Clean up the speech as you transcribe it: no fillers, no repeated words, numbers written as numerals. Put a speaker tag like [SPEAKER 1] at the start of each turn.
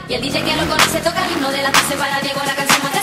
[SPEAKER 1] Y el DJ que lo conoce toca el himno de la base para Diego, la canción más